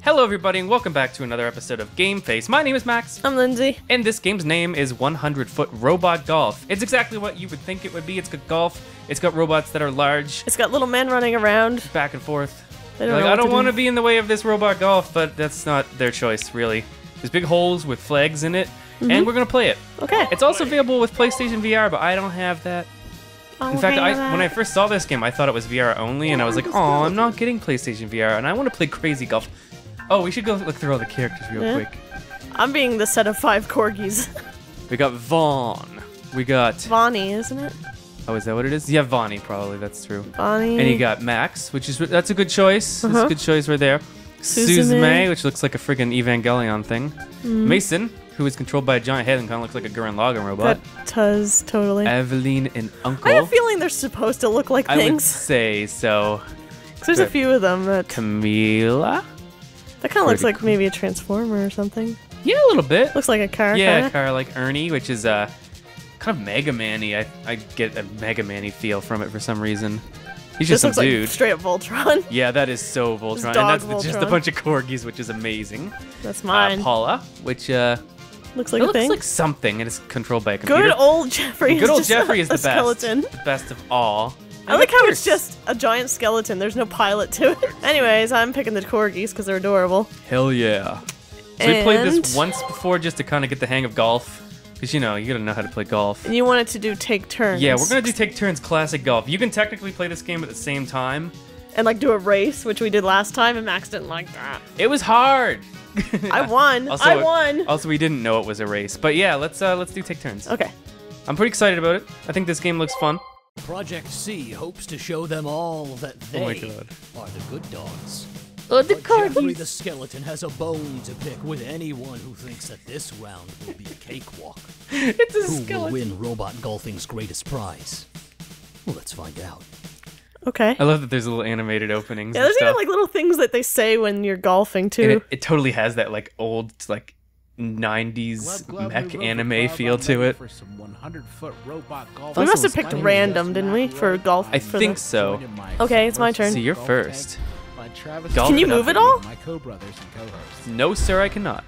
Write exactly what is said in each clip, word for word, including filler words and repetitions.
Hello everybody and welcome back to another episode of Game Face. My name is Max. I'm Lindsay. And this game's name is one hundred foot Robot Golf. It's exactly what you would think it would be. It's got golf. It's got robots that are large. It's got little men running around. Back and forth. They don't like, know I what don't to want to do. be in the way of this robot golf, but that's not their choice, really. There's big holes with flags in it, Mhm. and we're going to play it. Okay. It's also available with PlayStation V R, but I don't have that. Oh, In fact, hey, I, that. when I first saw this game, I thought it was V R only, and I was like, oh, I'm not getting PlayStation V R, and I want to play crazy golf. Oh, we should go look through all the characters real Yeah. quick. I'm being the set of five corgis. We got Vaughn. We got... Bonnie, isn't it? Oh, is that what it is? Yeah, Vonnie, probably. That's true. Bonnie. And you got Max, which is... That's a good choice. That's Uh-huh. a good choice right there. Suzume. Suzume, which looks like a friggin' Evangelion thing. Mm. Mason, who is controlled by a giant head and kind of looks like a Gurren Lagann robot. That does, totally. Evelyn and Uncle. I have a feeling they're supposed to look like I would things. say so. 'Cause there's a few of them that... Camila? That kind of looks pretty like maybe a transformer or something. Yeah, a little bit. Looks like a car, Yeah, kinda. a car like Ernie, which is uh, kind of Mega Man-y. I, I get a Mega Man-y feel from it for some reason. He's just This some looks dude. like straight up Voltron. Yeah, that is so Voltron. And dog that's the, just a Voltron. bunch of corgis, which is amazing. That's Uh, mine. Paula, which uh, looks it like a looks thing. like something, and it's controlled by a computer. Good old Jeffrey. Good old is just Jeffrey a, is the a best. skeleton. The best of all. I like how Pierce. it's just a giant skeleton. There's no pilot to it. Anyways, I'm picking the corgis because they're adorable. Hell yeah. So we played this And- once before just to kind of get the hang of golf. Because, you know, you gotta know how to play golf. And you wanted to do take turns. Yeah, we're gonna do take turns classic golf. You can technically play this game at the same time. And like do a race, which we did last time, and Max didn't like that. It was hard. I won. Also, I won. Also, we didn't know it was a race. But yeah, let's uh, let's do take turns. Okay. I'm pretty excited about it. I think this game looks fun. Project C hopes to show them all that they Oh my God. are the good dogs. Oh, the But Jeffrey corgis. the skeleton has a bone to pick with anyone who thinks that this round will be a cakewalk. It's a Who will skeleton. win robot golfing's greatest prize? Well, let's find out. Okay. I love that there's little animated openings Yeah, and there's even stuff. like little things that they say when you're golfing too. and it, it totally has that like old like nineties mech anime feel to it. For some one hundred foot robot golf. we also must have was picked fun. random, didn't we, for golf? I for think the- so. Okay, it's my turn. See, you're first. Golf Can you it move up. it all? My co-brothers and co-hosts. No, sir, I cannot.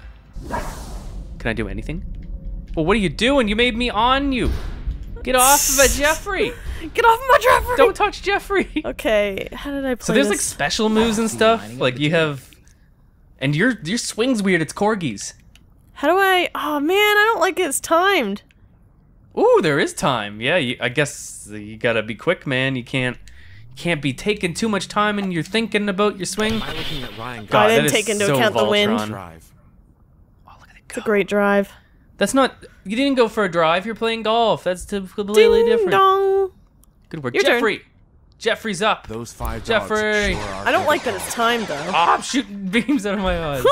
Can I do anything? Well, what are you doing? You made me on you. Get off of it, Jeffrey. Get off my Jeffrey! Don't touch Jeffrey. Okay, how did I play So there's like this? special moves and stuff. Like you have, and your your swing's weird. It's corgis. How do I? Oh man, I don't like it's timed. Ooh, there is time. Yeah, you, I guess you gotta be quick, man. You can't you can't be taking too much time and you're thinking about your swing. Am I looking at Ryan God, I that didn't is take into so account the wind. Voltron. Drive? Oh, look at it It's a go. great drive. That's not. You didn't go for a drive. You're playing golf. That's completely Ding different. dong. Good work, Your turn. Jeffrey. Jeffrey's up. Those five Jeffrey. dogs sure are I don't good. like that it's timed though. Ah, I'm shooting beams out of my eyes.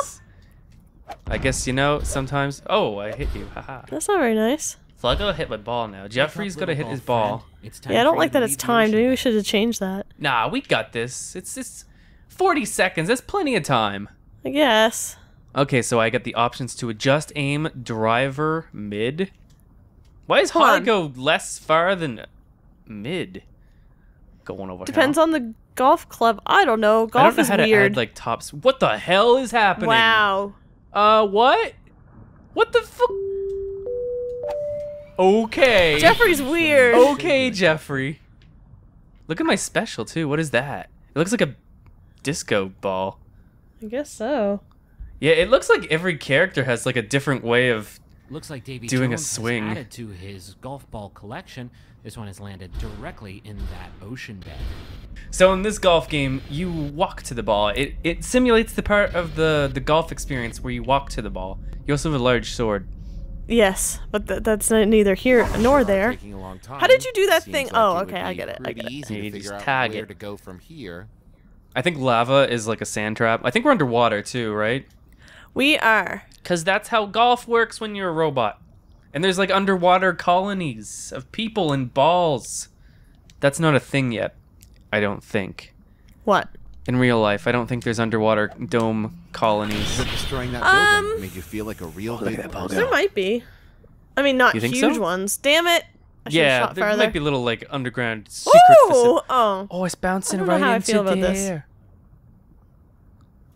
I guess you know sometimes. Oh, I hit you. Haha. That's not very nice. So I gotta hit my ball now. Jeffrey's gotta hit his ball. It's time Yeah, I don't for like you that to it's lead the timed. mission. Maybe we should have changed that. Nah, we got this. It's it's forty seconds. That's plenty of time. I guess. Okay, so I got the options to adjust aim, driver, mid. Why does Hold high on. go less far than mid? Going over. Depends here. on the golf club. I don't know. I Golf don't know is how to weird. add like tops. What the hell is happening? Wow. Uh, what? What the fuck? Okay. Jeffrey's weird. Okay, Jeffrey. Look at my special too. What is that? It looks like a disco ball. I guess so. Yeah, it looks like every character has like a different way of. Looks like Davy Doing a Jones swing. has added to his golf ball collection. This one has landed directly in that ocean bed. So in this golf game, you walk to the ball. It it simulates the part of the the golf experience where you walk to the ball. You also have a large sword. Yes, but th that's not neither here nor there. Taking a long time. How did you do that Seems thing? like Oh, it would okay, I be get it, I pretty get it. easy Yeah, to you figure just out tag where it. to go from here. I think lava is like a sand trap. I think we're underwater too, right? We are. Because that's how golf works when you're a robot. And there's like underwater colonies of people and balls. That's not a thing yet, I don't think. What? In real life, I don't think there's underwater dome colonies. But destroying that Um, building made you feel like a real look at big that ball person. There might be. I mean, not You think huge so? ones. Damn it! I should've Yeah, shot there farther. might be little like underground secret Ooh! facilities. Oh. Oh, it's bouncing I don't know right how I into feel about there. this.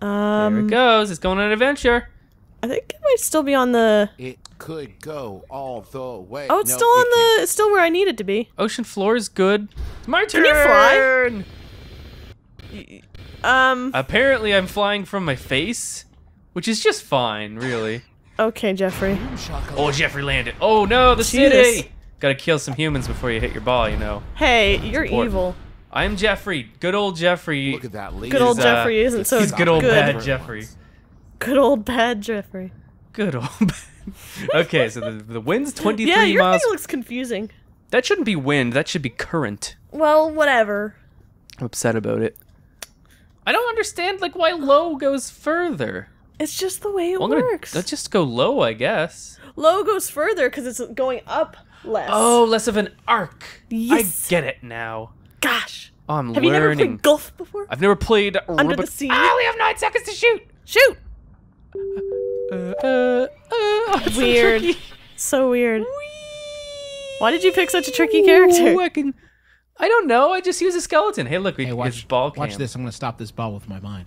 Um, There it goes. It's going on an adventure. I think it might still be on the. It could go all the way. Oh, it's No, still on it the. It's still where I need it to be. Ocean floor is good. It's my turn. Can you fly? Um. Apparently, I'm flying from my face, which is just fine, really. Okay, Jeffrey. Oh, Jeffrey landed. Oh no, the Jesus. city. Gotta kill some humans before you hit your ball, you know. Hey, you're important. evil. I'm Jeffrey. Good old Jeffrey. Look at that laser. Good old He's, uh, Jeffrey isn't so He's good old good. bad Jeffrey. Good old bad Jeffrey. Good old bad. Okay, so the, the wind's twenty-three Yeah, your miles. thing looks confusing. That shouldn't be wind. That should be current. Well, whatever. I'm upset about it. I don't understand like why low goes further. It's just the way it Well, I'm gonna- works. Let's just go low, I guess. Low goes further because it's going up less. Oh, less of an arc. Yes. I get it now. Gosh. Oh, I'm Have you never learning. played golf before? I've never played Under Rubik- the sea? I only have nine seconds to shoot. Shoot! Uh, uh, uh, oh, it's so Weird. tricky. So weird. Why did you pick such a tricky character? Ooh, I can. I don't know. I just use a skeleton. Hey, look, we Hey, his watch, ball cam. watch this. I'm gonna stop this ball with my mind.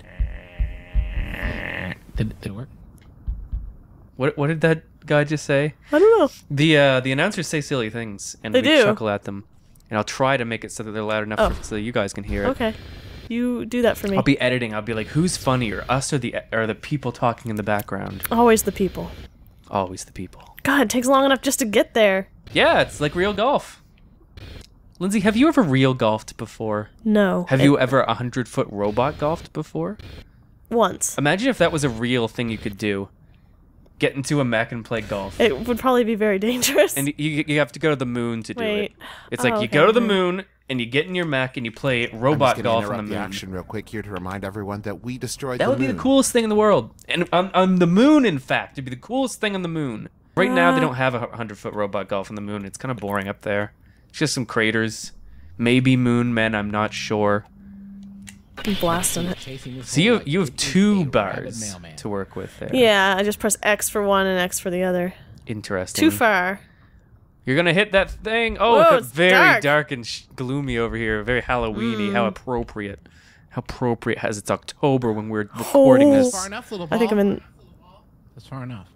Did, did it work? What What did that guy just say? I don't know. The uh, the announcers say silly things, and They we do. chuckle at them. And I'll try to make it so that they're loud enough Oh. for, so you guys can hear it. Okay. You do that for me. I'll be editing. I'll be like, who's funnier, us or the or the people talking in the background? Always the people. Always the people. God, it takes long enough just to get there. Yeah, it's like real golf. Lindsay, have you ever real golfed before? No. Have It- you ever a hundred foot robot golfed before? Once. Imagine if that was a real thing you could do. Get into a mech and play golf. It would probably be very dangerous. And you you have to go to the moon to do Wait. it. It's Oh, like you okay, go to the okay. moon and you get in your mech and you play I'm robot just gonna golf on the interrupt the moon. action real quick here to remind everyone that we destroyed That the would be moon. the coolest thing in the world. And on, on the moon, in fact, it'd be the coolest thing on the moon. Right now, they Uh. don't have a hundred foot robot golf on the moon. It's kind of boring up there. It's just some craters, maybe moon men. I'm not sure. I'm blasting it. Chasing this So you ball have, like you have it is two a rabid bars mailman. to work with there. Yeah, I just press X for one and X for the other. Interesting. Too far. You're gonna hit that thing. Oh, Whoa, it got it's very dark. dark, and sh- gloomy over here. Very Halloweeny. How appropriate. How appropriate as it's October when we're recording Oh. this. Far enough, little ball. I think I'm in. That's far enough.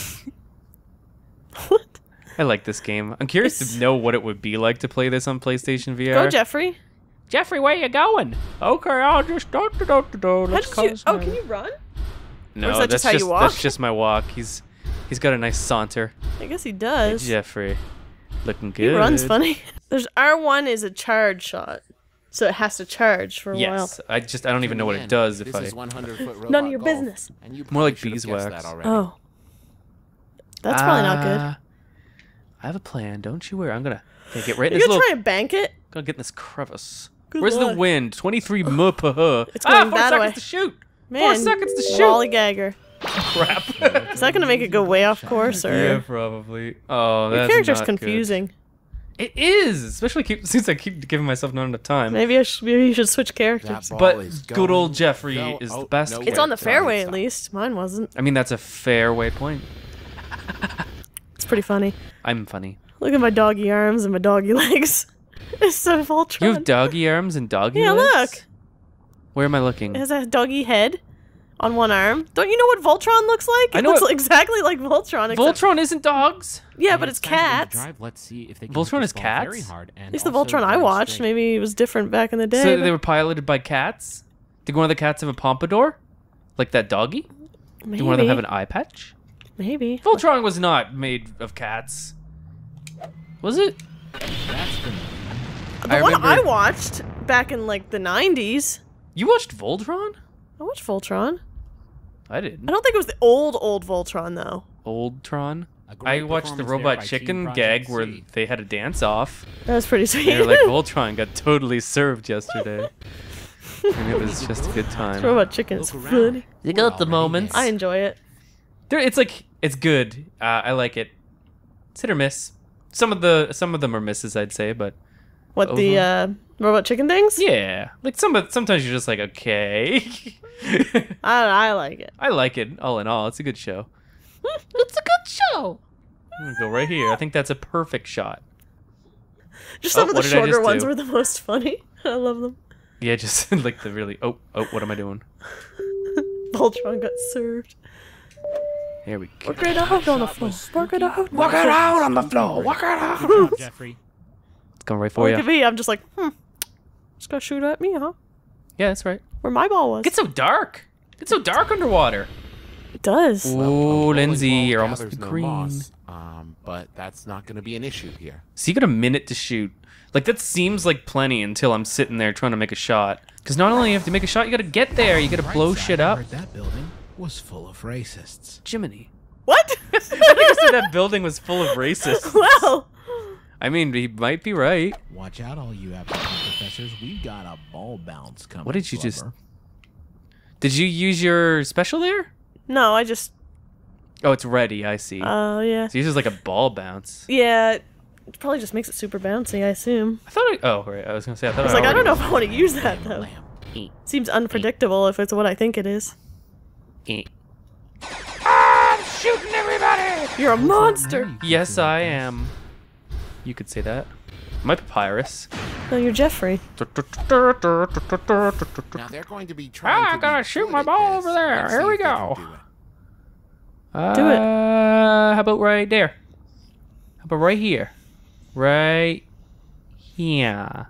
What? I like this game. I'm curious It's- to know what it would be like to play this on PlayStation V R. Go, Jeffrey. Jeffrey, where you going? Okay, I'll just do do do do do. How Let's did call you? this Oh, man. can you run? No, or is that that's just how you just walk? that's just my walk. He's he's got a nice saunter. I guess he Hey, does. Jeffrey, looking He good. runs funny. There's R one is a charge shot, so it has to charge for a Yes, I just I don't even know what it Again, does if this I. is one hundred foot robot None of your golf, business. and you More like probably should have guessed beeswax. that already. while. Oh. That's probably not good. Ah, I have a plan. Don't you worry. I'm gonna okay, get right in You're this gonna little. try and bank it? Gonna get in this crevice. Good Where's luck. the wind? twenty-three m per hour. It's ah, going four that seconds way. to shoot. Man, Four seconds to shoot. Lollygagger. Crap. Is that gonna make it go way off course, or Yeah, probably. Oh, your that's character's not good. confusing? It is, especially keep, since I keep giving myself not enough time. Maybe I should. Maybe you should switch That characters. ball But is good old going- Jeffrey go- is oh, the best. no It's way. on the Sorry, fairway stop. at least. Mine wasn't. I mean, that's a fair way point. It's pretty funny. I'm funny. Look at my doggy arms and my doggy legs. It's so Voltron. You have doggy arms and doggy Yeah, legs? look. Where am I looking? It has a doggy head on one arm. Don't you know what Voltron looks like? It I know looks what- exactly like Voltron. Except, Voltron isn't dogs. yeah, but it's Time to end the cats. drive. Let's see if they can Voltron hit this is ball cats? very hard and At least the also Voltron I very watched. straight. Maybe it was different back in the day. So but they were piloted by cats? Did one of the cats have a pompadour? Like that doggy? maybe. Did one of them have an eye patch? Maybe. Voltron was not made of cats. Was it? That's the The I one I remember- watched back in like the nineties. You watched Voltron? I watched Voltron. I didn't. I don't think it was the old old Voltron though. Old Tron? A great I watched the performance there Robot by Team Chicken Project gag where C. they had a dance off. That was pretty sweet. They were like, Voltron got totally served yesterday. And it was just a good time. Robot Chicken is Look around. funny. You got the Already moments. I enjoy it. There, it's like it's good. Uh, I like it. It's hit or miss. Some of the some of them are misses, I'd say, but What the uh, Robot Chicken things? yeah, like some of sometimes you're just like okay. I I like it. I like it all in all. It's a good show. It's a good show. I'm gonna go right here. I think that's a perfect shot. Just some Oh, of the what did I shorter just ones do? were the most funny. I love them. Yeah, just like the really. Oh, oh, what am I doing? Voltron got served. Here we go. Work it out on the floor. Work it out. Walk it out on the floor. Walk it out. Good job, Jeffrey. It's going right for Look you. at me. I'm just like, hmm. Just gonna shoot at me, huh? Yeah, that's right. Where my ball was. It gets so dark. It gets so dark underwater. It does. Ooh, Well, a bowling Lindsay, ball you're almost gathers no green. moss, um, but that's not going to be an issue here. So you got a minute to shoot. Like, that seems like plenty until I'm sitting there trying to make a shot. Because not only you have to make a shot, you got to get there. You got to blow Right side, shit I up. heard that building was full of racists. Jiminy. What? I think I said that building was full of racists. Well, I mean, he might be right. Watch out, all you applicant professors. We got a ball bounce coming. What did you just... Flubber. Did you use your special there? no, I just. Oh, it's ready. I see. Oh, yeah. So he uses like a ball bounce. Yeah. It probably just makes it super bouncy, I assume. I thought I... Oh, right. I was going to say, I thought I was I like, I don't already- know if I want to use that, though. Lamp. Seems unpredictable if it's what I think it is. Eh. I'm shooting everybody! You're a monster! Yes, I am. You could say that. My papyrus. No, you're Jeffrey. Now they're going to be trying Ah, to I gotta be shoot good my at ball this. over there. Let's Here see we if they can go. do it. Uh, Do it. How about right there? How about right here? Right here.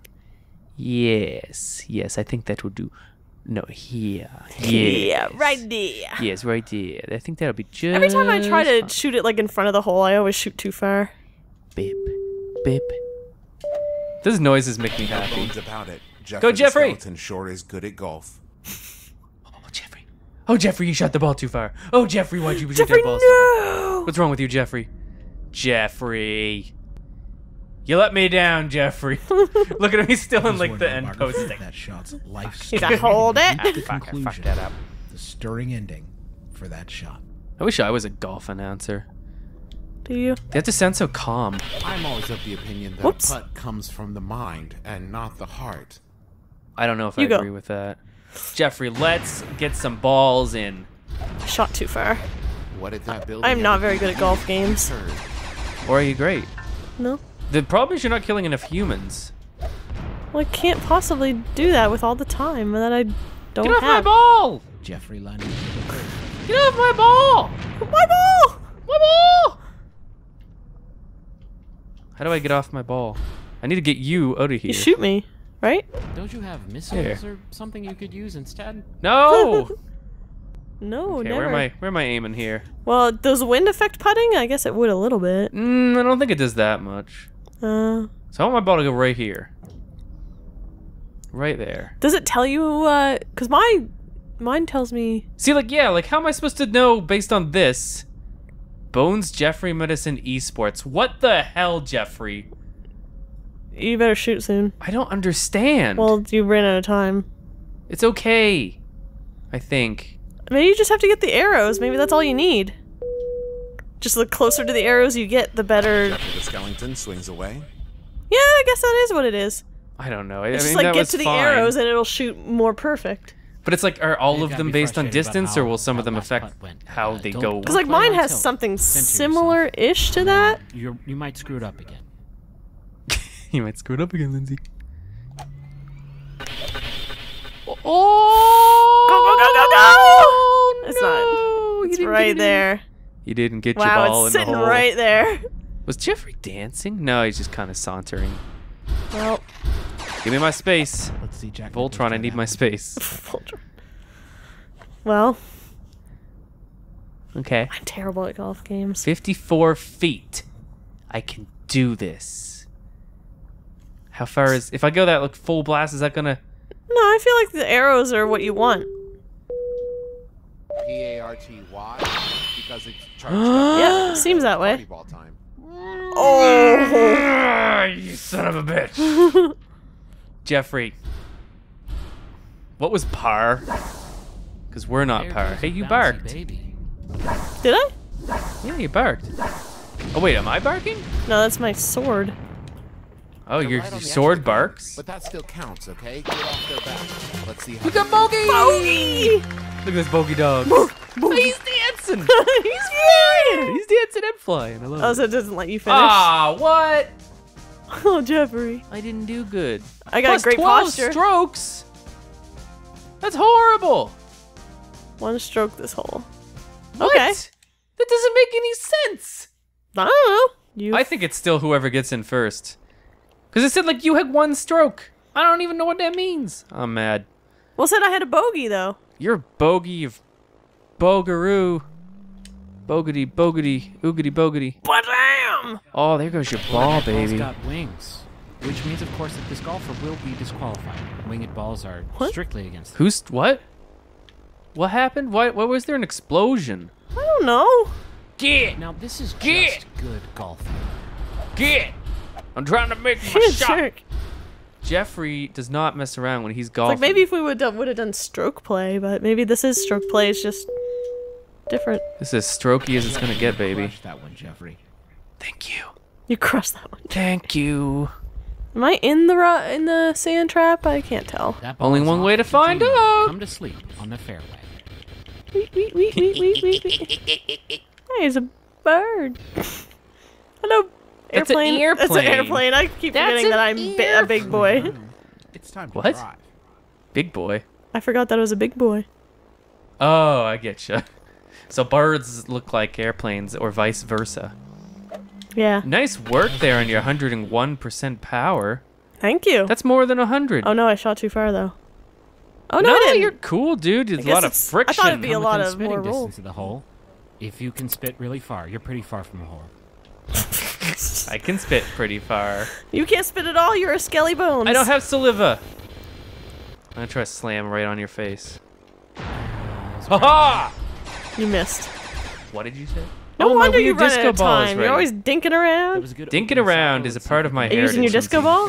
Yes. Yes, I think that will do. No, here. Yes. Yeah, right there. Yes, right there. I think that'll be just... Every time I try to shoot it like in front of the hole, I always shoot too far. Beep. Beep. Those noises make me No happy. bones about it. Jeffrey Go, the Jeffrey! Skeleton sure is good at golf. Oh, Jeffrey. Oh, Jeffrey, you shot the ball too far. Oh, Jeffrey, why'd you shoot Jeffrey, that ball so far? no! What's wrong with you, Jeffrey? Jeffrey. You let me down, Jeffrey. Look at him, he's still in Here's like where the no end marker posting. felt That shot's life He's like, hold it. The Fuck, I conclusion. fucked that up. The stirring ending for that shot. I wish I was a golf announcer. Do you? They have to sound so calm. I'm always of the opinion that Whoops. a putt comes from the mind and not the heart. I don't know if You I go. agree with that. Jeffrey, let's get some balls in. Shot too far. What did that building I'm not ever very good at golf games. turn? Or are you great? No? The problem is you're not killing enough humans. Well, I can't possibly do that with all the time that I don't Get off my have. ball! Jeffrey landed. Get off my ball! My ball! My ball! How do I get off my ball? I need to get you out of here. You shoot me, right? Don't you have missiles Here. or something you could use instead? No! No, Okay, never. where am I? Where am I aiming here? Well, does wind affect putting? I guess it would a little bit. Mm, I don't think it does that much. Uh, So I want my ball to go right here. Right there. does it tell you? Uh, cause my mine tells me. See, like, yeah, like, how am I supposed to know based on this? Bones, Jeffrey, Medicine, Esports. What the hell, Jeffrey? You better shoot soon. I don't understand. Well, you ran out of time. It's okay. I think. Maybe you just have to get the arrows. Maybe that's all you need. Just the closer to the arrows you get, the better. Jeffrey the Skeleton swings away. Yeah, I guess that is what it is. I don't know. I, It's I just mean, like that get was to the fine. arrows and it'll shoot more perfect. But it's like, are all You of gotta them be based on frustrated about distance, or how will some of that them last affect putt went. how Uh, they don't- go? don't Because like play mine on has tilt. something Center yourself. similar-ish to that. You're, you might screw it up again. You might screw it up again, Lindsay. Oh! Go, go, go, go, go! Oh, It's no, not. you It's didn't right get it in. there. You didn't get your Wow, ball it's in the sitting hole. right there. Was Jeffrey dancing? No, he's just kind of sauntering. Well, Give me my space. Let's see Jack. Voltron, I need my space. well, Okay. I'm terrible at golf games. fifty-four feet. I can do this. How far is... If I go that like full blast, is that gonna... No, I feel like the arrows are what you want. P A R T Y because it's charged up. Yeah, seems that way. Party ball time. Oh! You son of a bitch. Jeffrey. What was par? Because we're not There par. goes Hey, a you bouncy barked. Baby. Did I? Yeah, you barked. Oh, wait, am I barking? No, that's my sword. Oh, They're your, right on your the sword edge of the game, barks? But that still counts, okay? Get off their back. Let's see how We got Bogey! Bogey! Look at this Bogey dog. Bogey. He's dancing! He's flying! He's dancing and flying. I love Oh, it. so it doesn't let you finish? Ah, what? Oh, Jeffrey. I didn't do good. I got Plus great twelve posture. strokes. That's horrible. One stroke this hole. What? Okay. That doesn't make any sense. I don't know. You. I think it's still whoever gets in first. Because it said like you had one stroke. I don't even know what that means. I'm mad. Well, it said I had a bogey though. You're a bogey of bogaroo. Bogety, bogety, oogity, bogety. Ba-damn! Oh, there goes your ball, Winged balls baby. got wings, which means, of course, that this golfer will be disqualified. Winged balls are What? strictly against. Who's what? What happened? Why? Why was there an explosion? I don't know. Get, Now this is Get! just good golfing. get! I'm trying to make my You're a shot. jerk. Jeffrey does not mess around when he's It's golfing. like maybe if we would done would have done stroke play, but maybe this is stroke play. It's just different. This is as strokey as it's gonna get, baby. Crush that one, Jeffrey. Thank you. You crushed that one. Thank you. Am I in the ro- in the sand trap? I can't tell. That ball Only is one off way to the find green. out. Come to sleep on the fairway. Wee, wee, wee, wee, wee, wee, wee. Hey, it's a bird. Hello, That's an airplane. That's an airplane. airplane. I keep That's forgetting an that I'm bi- a big boy. It's time to What? drive. Big boy. I forgot that I was a big boy. Oh, I getcha. So birds look like airplanes, or vice versa. Yeah. Nice work there on your one hundred one percent power. Thank you. That's more than one hundred. Oh no, I shot too far though. Oh no, no, I didn't. you're cool, dude. There's a guess lot of it's- I friction. thought it'd be a Come lot within of spitting more roll. distance of the hole. If you can spit really far, you're pretty far from the hole. I can spit pretty far. You can't spit at all. You're a skelly bones. I don't have saliva. I'm gonna try to slam right on your face. Ha ha! You missed. What did you say? No Oh, my wonder you weird run disco out of ball is time. ready. You're always dinking That around. was a good Dinking opening around salvo is a and part see of if my we Are you can using your heritage. disco ball?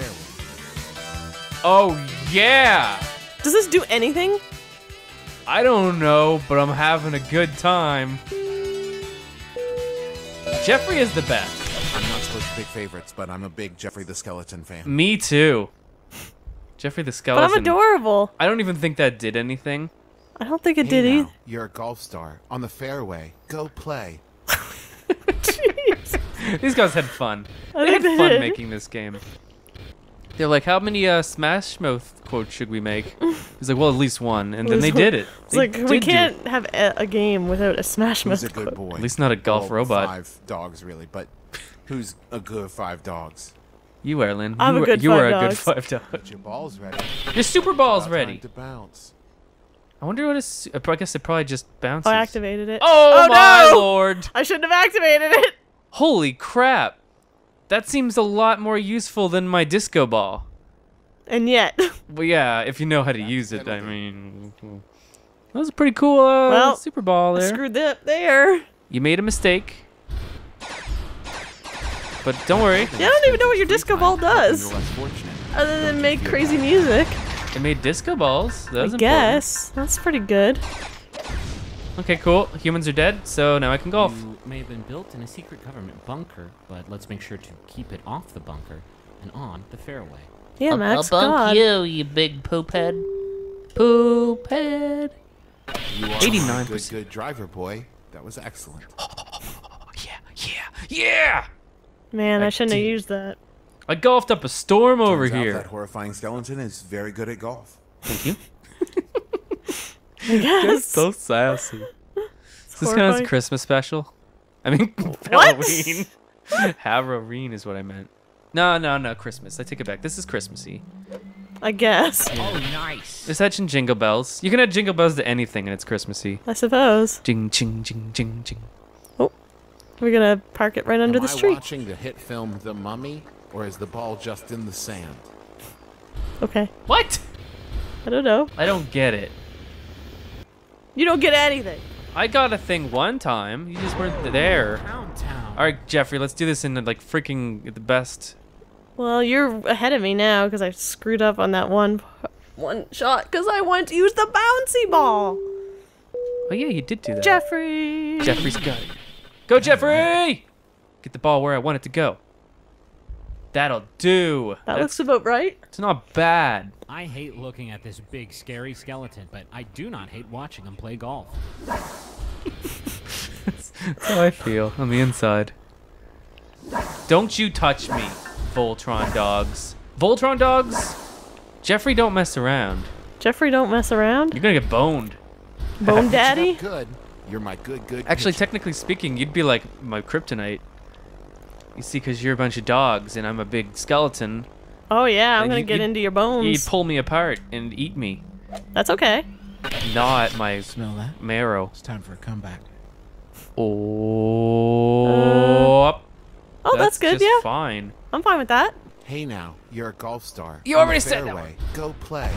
Oh yeah! Does this do anything? I don't know, but I'm having a good time. Jeffrey is the best. I'm not supposed to pick favorites, but I'm a big Jeffrey the Skeleton fan. Me too. Jeffrey the But skeleton. I'm adorable. I don't even think that did anything. I don't think it Hey did now, either. you're a golf star on the fairway. Go play. These guys had fun. I They had think they fun did. making this game. They're like, how many uh, Smash Mouth quotes should we make? He's like, well, at least one. And then they did it. It's They like we did do can't it. have a, a game without a Smash Who's Mouth a good quote. boy? At least not a golf Well, robot. Five dogs, really, but who's a good five dogs? You, Erlyn. I'm you a were- good You five are a good dogs. five dog. Put your balls ready. Your Super Ball's About ready. time to bounce. I wonder what is. I guess it probably just bounces. Oh, I activated it. Oh, Oh, my no! lord! I shouldn't have activated it. Holy crap! That seems a lot more useful than my disco ball. And yet, Well, yeah, if you know how to use it. I mean, that was a pretty cool uh, Well, Super Ball I there. screwed it there. You made a mistake, but don't worry. Yeah, I don't even know what your disco ball does, You're less fortunate. other than make crazy music. It made disco balls. That I was important. guess that's pretty good. Okay, cool. Humans are dead, so now I can golf. You may have been built in a secret government bunker, but let's make sure to keep it off the bunker and on the fairway. Yeah, Max. God. you, you big poop head. Poop head. You are eighty-nine a good, percent. good driver, boy. That was excellent. Oh, yeah, yeah, yeah! Man, I I shouldn't have did. used that. I golfed up a storm over Turns out here. that horrifying skeleton is very good at golf. Thank you. I guess. so sassy. Is this kind horrifying. of Christmas special? I mean, Halloween. Halloween is what I meant. No, no, no, Christmas. I take it back. This is Christmassy. I guess. Oh, nice. There's hatching jingle bells. You can add jingle bells to anything and it's Christmassy. I suppose. Jing, jing, jing, jing, jing. We're gonna park it right under Am the I tree. watching the hit film The Mummy, or is the ball just in the sand? Okay. What? I don't know. I don't get it. You don't get anything. I got a thing one time. You just weren't there. Town town. All right, Jeffrey, let's do this in like freaking the best. Well, you're ahead of me now because I screwed up on that one one shot because I wanted to use the bouncy ball. Oh yeah, you did do that. Jeffrey. Jeffrey's got it. Go, Jeffrey! Get the ball where I want it to go. That'll do. That That's looks about right. it's not bad. I hate looking at this big, scary skeleton, but I do not hate watching him play golf. That's how I feel on the inside. Don't you touch me, Voltron dogs. Voltron dogs? Jeffrey, don't mess around. Jeffrey, don't mess around. You're gonna get boned. Bone Daddy? Good. You're my good, good. Actually, pitcher. technically speaking, you'd be like my kryptonite. You see, because you're a bunch of dogs and I'm a big skeleton. Oh yeah, I'm And gonna you- get you- into your You'd bones. pull me apart and eat me. That's okay. Not my Smell that? marrow. It's time for a comeback. Oh. Oh, that's, good. just Yeah, fine. I'm fine with that. Hey now, you're a golf star. You On already the said that fairway. Go play.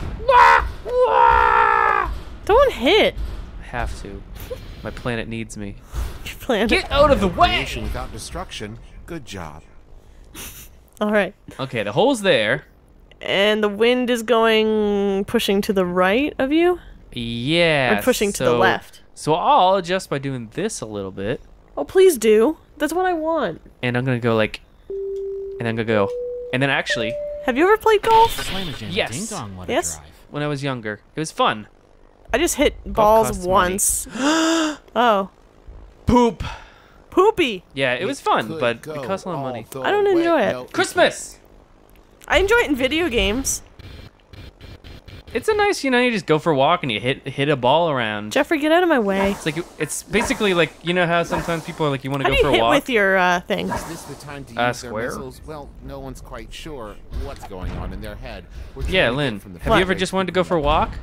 Don't hit. I have to. My planet needs me. Your planet. Get out of the way! Creation without destruction. Good job. All right. Okay, the hole's there. And the wind is going pushing to the right of you, Yeah. or pushing to the so- left. So I'll adjust by doing this a little bit. Oh, please do. That's what I want. And I'm gonna go like... And I'm gonna go... And then actually, Have you ever played golf? Slam jam, Yes. ding dong, what Yes. a drive. when I was younger, it was fun. I just hit balls costs money. once. Oh, Poop! poopy. Yeah, it was fun, Could but go it cost a lot of money. all the I don't way. enjoy it. No, Christmas! I enjoy it in video games. It's a nice, you know, you just go for a walk and you hit hit a ball around. Jeffrey, get out of my way. It's like, it's basically like, you know how sometimes people are like, you want How to do go you for a hit walk? with your uh, thing? Is this the time to Uh, use their square? missiles? Well, no one's quite sure what's going on in their head. We're trying Yeah, to get Lynn, from the have you ever footage just wanted to go for a walk?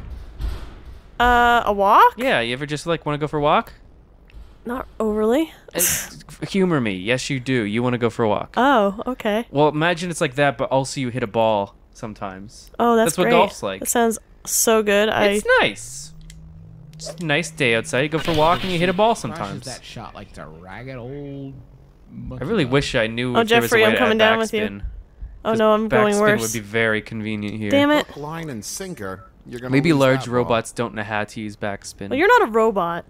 Uh, a walk? Yeah, you ever just like want to go for a walk? Not overly. And humor me. Yes, you do. You want to go for a walk. Oh, okay. Well, imagine it's like that, but also you hit a ball sometimes. Oh, that's, That's what great. golf's like. That sounds so good. I It's nice. It's a nice day outside. You go for a walk and you hit a ball Crashes sometimes. that shot like the ragged old. I really wish I knew Oh, if there was a Jeffrey, way I'm to coming add down with you. backspin. Oh 'Cause no, I'm going backspin worse. would be very convenient here. Damn it. Hook, line, and sinker. You're gonna Maybe lose large that ball. robots don't know how to use backspin. Well, you're not a robot.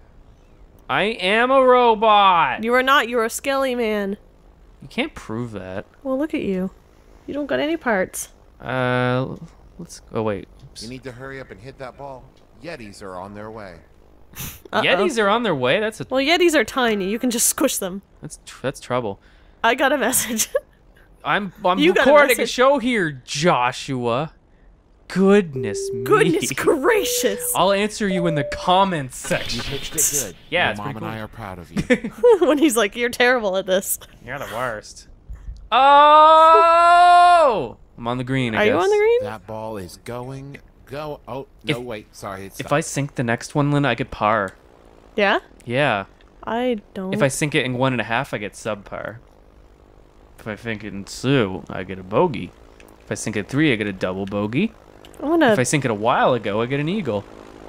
I am a robot. You are not. You're a skelly man. You can't prove that. Well, look at you. You don't got any parts. Uh, let's. Oh wait. Oops. You need to hurry up and hit that ball. Yetis are on their way. Uh-oh. Yetis are on their way. That's a. Well, Yetis are tiny. You can just squish them. That's tr- that's trouble. I got a message. I'm I'm You got a recording a message. show here, Joshua. Goodness me. Goodness gracious. I'll answer you in the comments You section. pitched it good. Yeah, Your it's mom pretty and I cool. are proud of you. When he's like, you're terrible at this. You're the worst. Oh! I'm on the green, I Are guess. you on the green? That ball is going. Go. Oh no! If- wait. Sorry. It's If I sink the next one, Lynn, I get par. Yeah? Yeah. I don't. If I sink it in one and a half, I get subpar. If I sink it in two, I get a bogey. If I sink it three, I get a double bogey. I'm gonna. If I sink it a while ago, I get an eagle.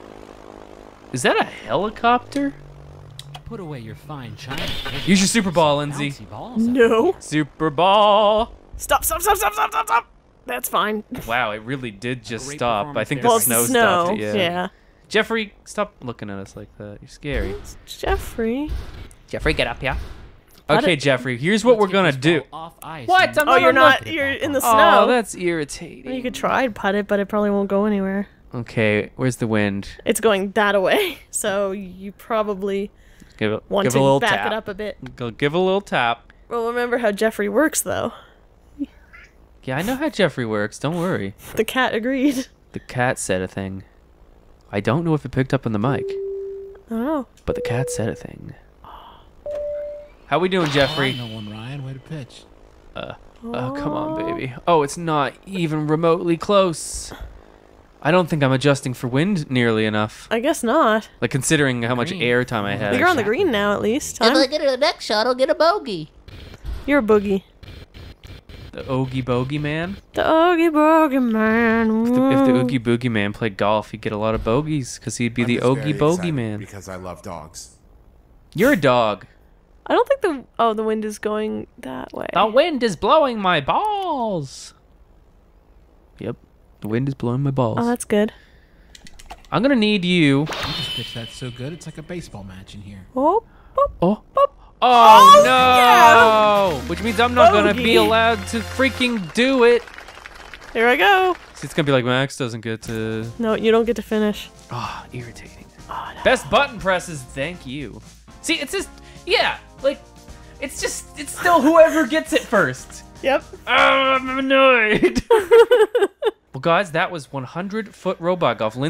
Is that a helicopter? Put away your fine china. Use your super ball, Lindsay. Bouncy balls. No. Super ball. Stop, stop, stop, stop, stop, stop, stop. That's fine. Wow, it really did just Great stop. I think performance the Well, there. snow, snow. stopped it. Yeah. yeah. Jeffrey, stop looking at us like that. You're scary. Jeffrey. Jeffrey, get up, yeah. How Okay, did- Jeffrey. Here's what Let's we're get gonna this do. ball Off ice What? and- I'm Oh, you're not- not. You're in the Oh, snow. that's irritating. Well, you could try and putt it, but it probably won't go anywhere. Okay, where's the wind? It's going that away, so you probably Give it, want give to a little back tap. it up a bit. Go, give a little tap. Well, remember how Jeffrey works, though. Yeah, I know how Jeffrey works. Don't worry. The cat agreed. The cat said a thing. I don't know if it picked up on the mic, I don't know. but the cat said a thing. How we doing, Jeffrey? No one, Ryan. Way to pitch. Uh, oh, come on, baby. Oh, it's not even remotely close. I don't think I'm adjusting for wind nearly enough. I guess not. Like, considering how much Green. air time I Well, have. You're on the green now, at least. If I I'm, get to the next shot, I'll get a bogey. you're a boogie. The Oogie Bogey Man. The Oogie Boogie Man. If the, if the Woo. Oogie Boogie Man played golf, he'd get a lot of bogeys, because he'd be I'm the just Oogie very Bogey excited Man. Because I love dogs. You're a dog. I don't think the oh the wind is going that way. The wind is blowing my balls. Yep, the wind is blowing my balls. Oh, that's good. I'm gonna need you. You just pitched that so good. It's like a baseball match in here. Oh, oh, Oh, oh. oh, Oh, no! Which means I'm not gonna be Bogey. allowed to freaking do it. Here I go. See, it's gonna be like Max doesn't get to. No, you don't get to finish. Ah, irritating. Best button presses. Thank you. See, it's just yeah, like it's just it's still whoever gets it first. Yep. Oh, I'm annoyed. Well, guys, that was one hundred foot robot golf. Lindsay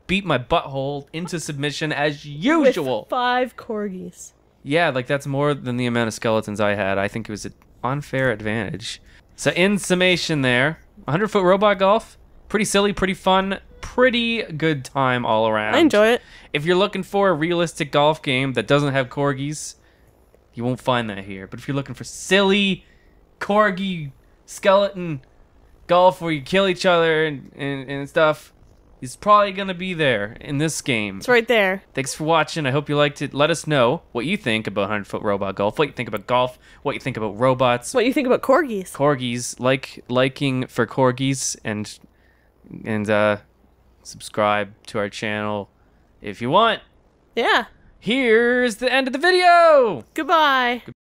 beat my butthole into submission as usual. With five corgis. Yeah, like that's more than the amount of skeletons I had. I think it was an unfair advantage. So in summation there, one hundred foot robot golf, pretty silly, pretty fun, pretty good time all around. I enjoy it. If you're looking for a realistic golf game that doesn't have corgis, you won't find that here. But if you're looking for silly corgi skeleton golf where you kill each other and, and, and stuff, it's probably going to be there in this game. It's right there. Thanks for watching. I hope you liked it. Let us know what you think about one hundred foot robot golf, what you think about golf, what you think about robots, What you think about corgis? corgis, like liking for corgis, and and uh, subscribe to our channel if you want. Yeah. Here's the end of the video. Goodbye.